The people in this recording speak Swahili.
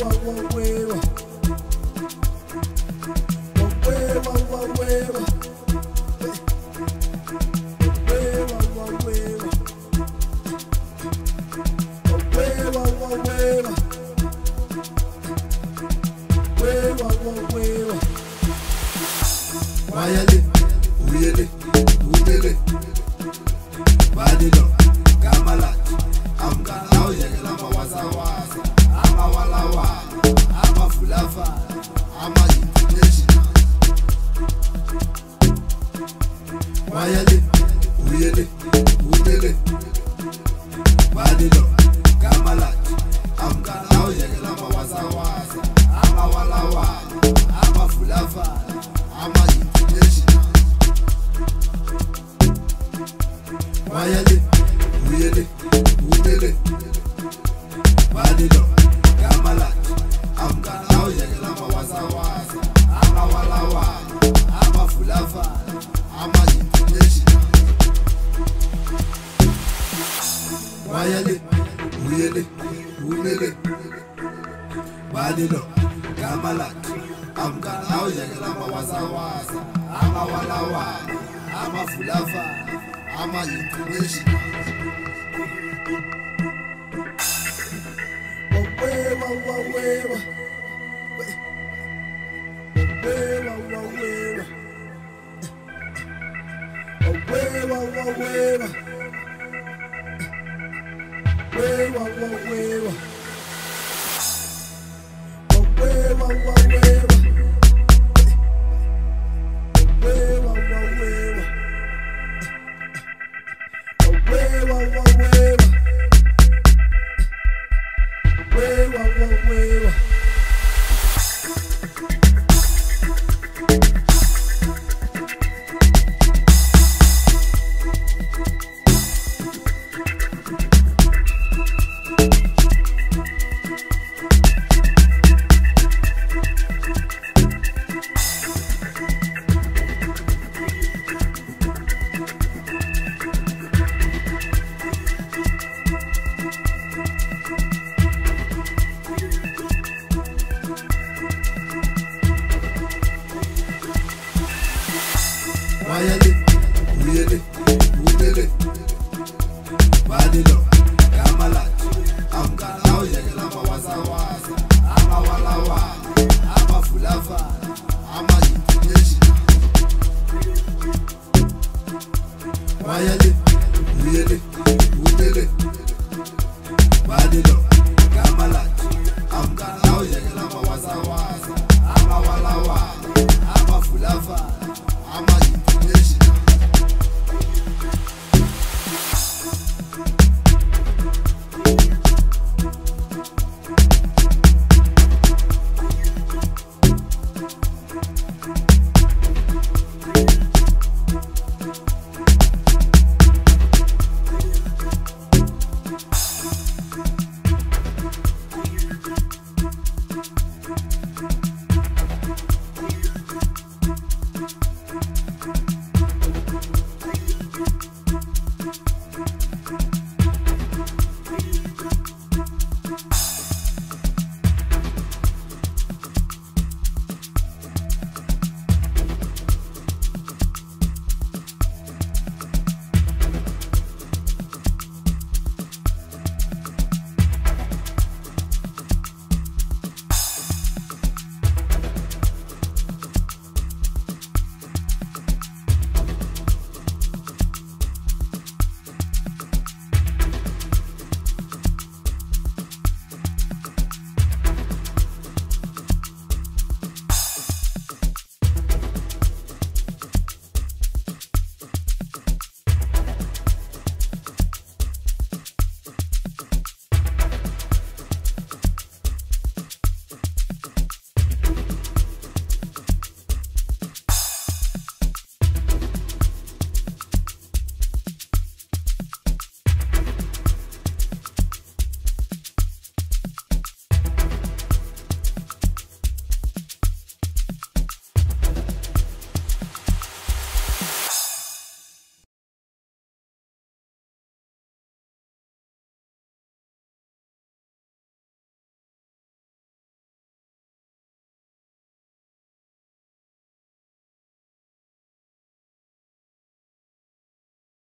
Wayale, uyele, udele, badilo, kamalat, amkan auyele lama waza waza, ama wala wala, ama fulafa, ama international. Wayale, uyele, udele, badilo, kamalat, amkan auyele lama waza waza, ama wala wala, ama fulafa, ama Wayale, uyele, udele, badilo, kamalat, amkan auyele lama waza waza, ama wala wala, ama fulafa, ama international. Wayale, uyele, udele, badilo, kamalat, amkan auyele lama waza waza, ama wala wala, ama fulafa, ama international. Wayale, uyele, udele, badilo, kamalat, amkan auyele lama waza waza, ama wala wala, ama fulafa,